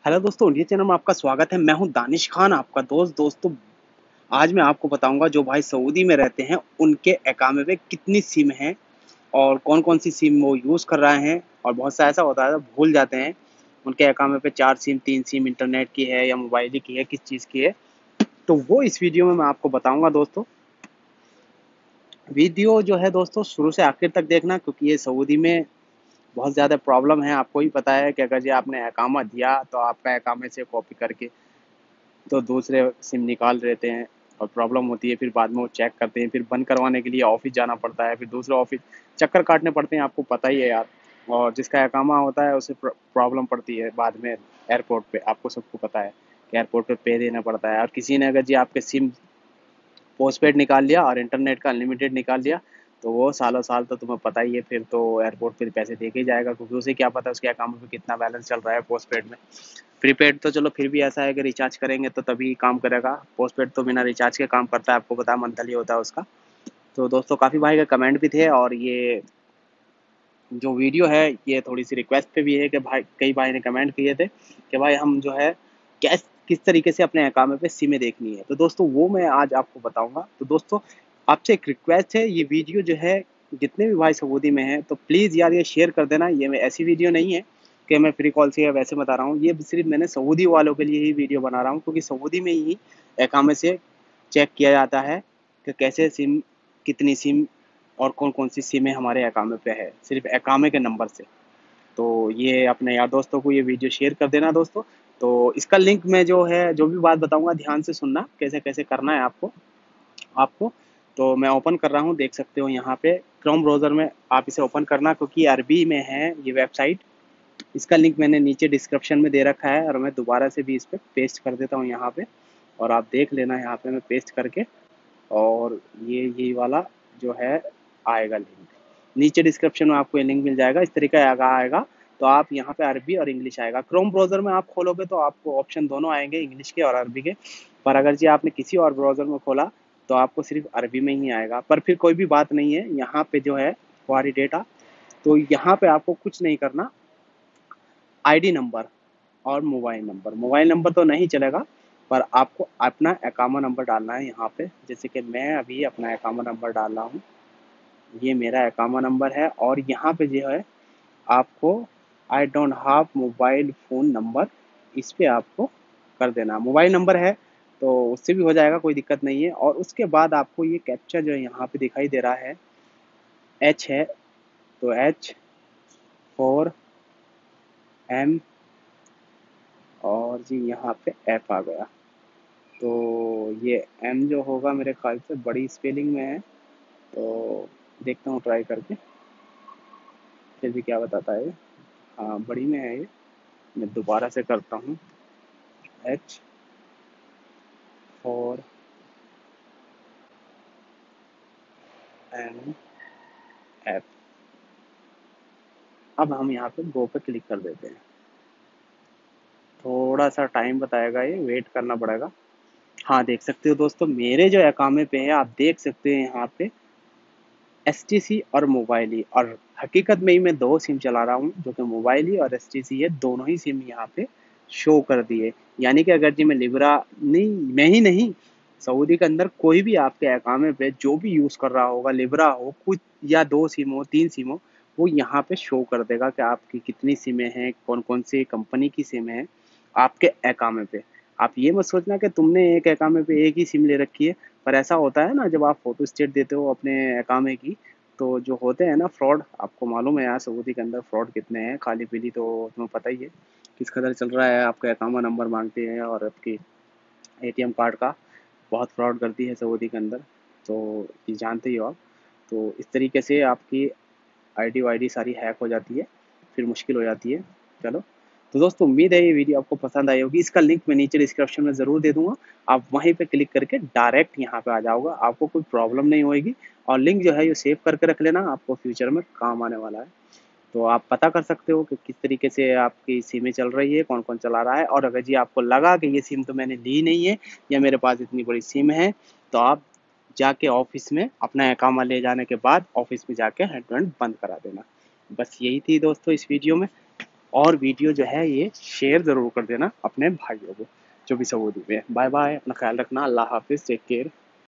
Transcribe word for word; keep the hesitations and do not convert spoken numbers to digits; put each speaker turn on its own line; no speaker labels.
Hello दोस्तों, India channel में आपका स्वागत है। मैं हूं दानिश खान, आपका दोस्त। दोस्तों, आज मैं आपको बताऊंगा जो भाई सऊदी में रहते हैं उनके अकामे में कितनी सिम हैं और कौन कौन सी सिम वो यूज़ कर रहे हैं। और बहुत सा ऐसा होता है भूल जाते हैं उनके अकामे पे चार सिम, तीन सिम इंटरनेट की है या मोबाइल की है, किस चीज़ की है। तो वो इस वीडियो में मैं आपको बताऊंगा दोस्तों। वीडियो जो है दोस्तों शुरू से आखिर तक देखना, क्योंकि ये सऊदी में बहुत ज़्यादा प्रॉब्लम है। आपको ही पता है कि अगर जी आपने अकामा दिया तो आपका अकामे से कॉपी करके तो दूसरे सिम निकाल लेते हैं और प्रॉब्लम होती है। फिर बाद में वो चेक करते हैं, फिर बंद करवाने के लिए ऑफिस जाना पड़ता है, फिर दूसरे ऑफिस चक्कर काटने पड़ते हैं, आपको पता ही है यार। और जिसका अकामा होता है उसे प्रॉब्लम पड़ती है बाद में एयरपोर्ट पे, आपको सबको पता है कि एयरपोर्ट पे पे देना पड़ता है। और किसी ने अगर जी आपके सिम पोस्टपेड निकाल लिया और इंटरनेट का अनलिमिटेड निकाल लिया तो वो सालों साल तो तुम्हें पता ही है, फिर तो एयरपोर्ट पे पैसे दे के ही जाएगा, क्योंकि उसे क्या पता उसके अकाउंट में कितना बैलेंस चल रहा है पोस्टपेड में। प्रीपेड तो चलो फिर भी ऐसा है कि रिचार्ज करेंगे तो तभी काम करेगा, पोस्टपेड तो बिना रिचार्ज के काम करता है, आपको पता है, मंथली होता है उसका। तो दोस्तों, काफ़ी भाई का कमेंट भी थे और ये जो वीडियो है ये थोड़ी सी रिक्वेस्ट पे भी है कि भाई, कई भाई ने कमेंट किए थे कि भाई हम जो है कैस किस तरीके से अपने अकाउंट पे सिमें देखनी है। तो दोस्तों वो मैं आज आपको बताऊंगा। तो दोस्तों, आपसे एक रिक्वेस्ट है, ये वीडियो जो है जितने भी भाई सऊदी में हैं तो प्लीज़ यार ये शेयर कर देना। ये मैं ऐसी वीडियो नहीं है कि मैं फ्री कॉल से या वैसे बता रहा हूँ, ये सिर्फ मैंने सऊदी वालों के लिए ही वीडियो बना रहा हूँ, क्योंकि सऊदी में ही अकाउंट से चेक किया जाता है कि कैसे सिम, कितनी सिम और कौन कौन सी सिमें हमारे अकामे पे है, सिर्फ अकामे के नंबर से। तो ये अपने यार दोस्तों को ये वीडियो शेयर कर देना दोस्तों। तो इसका लिंक मैं जो है जो भी बात बताऊंगा ध्यान से सुनना, कैसे कैसे करना है आपको आपको तो मैं ओपन कर रहा हूँ, देख सकते हो यहाँ पे क्रोम ब्राउज़र में आप इसे ओपन करना, क्योंकि अरबी में है ये वेबसाइट। इसका लिंक मैंने नीचे डिस्क्रिप्शन में दे रखा है और मैं दोबारा से भी इस पर पेस्ट कर देता हूँ यहाँ पे, और आप देख लेना यहाँ पे मैं पेस्ट करके। और ये यही वाला जो है आएगा लिंक, नीचे डिस्क्रिप्शन में आपको ये लिंक मिल जाएगा, इस तरीके का आएगा। तो आप यहाँ पे अरबी और इंग्लिश आएगा, क्रोम ब्राउज़र में आप खोलोगे तो आपको ऑप्शन दोनों आएंगे, इंग्लिश के और अरबी के। पर अगर जी आपने किसी और ब्राउज़र में खोला तो आपको सिर्फ अरबी में ही आएगा। पर फिर कोई भी बात नहीं है, यहाँ पे जो है क्वारी डेटा, तो यहाँ पे आपको कुछ नहीं करना, आईडी नंबर और मोबाइल नंबर, मोबाइल नंबर तो नहीं चलेगा, पर आपको अपना अकामा नंबर डालना है यहाँ पे। जैसे कि मैं अभी अपना अकामा नंबर डाल रहा हूँ, ये मेरा अकामा नंबर है। और यहाँ पे जो है आपको I don't have mobile phone number, इस पे आपको कर देना। मोबाइल नंबर है तो उससे भी हो जाएगा, कोई दिक्कत नहीं है। और उसके बाद आपको ये कैप्चा जो है यहाँ पे दिखाई दे रहा है, एच है, तो एच फोर एम और जी यहाँ पे एफ आ गया। तो ये एम जो होगा मेरे ख्याल से बड़ी स्पेलिंग में है, तो देखता हूँ ट्राई करके फिर भी क्या बताता है। हाँ, बड़ी में है ये, मैं दोबारा से करता हूँ, एच फोर एन एफ। अब हम यहाँ पे गो पे क्लिक कर देते हैं, थोड़ा सा टाइम बताएगा, ये वेट करना पड़ेगा। हाँ, देख सकते हो दोस्तों, मेरे जो अकामे पे है आप देख सकते हैं यहाँ पे एस टी सी और मोबाइल ही। और हकीकत में ही मैं दो सिम चला रहा हूँ, जो कि मोबाइल ही और एस टी सी है, दोनों ही सिम यहाँ पे शो कर दिए। यानी कि अगर जी मैं लिब्रा नहीं, मैं ही नहीं, सऊदी के अंदर कोई भी आपके अकामे पे जो भी यूज़ कर रहा होगा, लिब्रा हो कुछ या दो सिम हो, तीन सिम हो, वो यहाँ पे शो कर देगा कि आपकी कितनी सिमें हैं, कौन कौन सी कंपनी की सिम है आपके अकामे पे। आप ये मत सोचना कि तुमने एक अकामे पे एक ही सिम ले रखी है। पर ऐसा होता है ना, जब आप फोटो स्टेट देते हो अपने अकामे की, तो जो होते हैं ना फ्रॉड, आपको मालूम है यार सऊदी के अंदर फ्रॉड कितने हैं, खाली पीली तो तुम्हें पता ही है किस कदर चल रहा है। आपका अकामा नंबर मांगते हैं और आपकी ए टी एम कार्ड का बहुत फ्रॉड करती है सऊदी के अंदर, तो ये जानते ही हो आप। तो इस तरीके से आपकी आईडी वाईडी सारी हैक हो जाती है, फिर मुश्किल हो जाती है। चलो, तो दोस्तों उम्मीद है ये वीडियो आपको पसंद आई होगी। इसका लिंक मैं नीचे डिस्क्रिप्शन में ज़रूर दे दूँगा, आप वहीं पे क्लिक करके डायरेक्ट यहाँ पे आ जाओगे, आपको कोई प्रॉब्लम नहीं होएगी। और लिंक जो है ये सेव करके रख लेना, आपको फ्यूचर में काम आने वाला है। तो आप पता कर सकते हो कि किस तरीके से आपकी सिमें चल रही है, कौन-कौन चला रहा है। और अगर जी आपको लगा कि ये सिम तो मैंने ली नहीं है या मेरे पास इतनी बड़ी सिम है, तो आप जाके ऑफ़िस में अपना अकामा ले जाने के बाद ऑफ़िस में जाके हैंड टू हैंड बंद करा देना। बस यही थी दोस्तों इस वीडियो में। और वीडियो जो है ये शेयर ज़रूर कर देना अपने भाइयों को जो भी सऊदी में है। बाय बाय, अपना ख्याल रखना, अल्लाह हाफिज़, टेक केयर।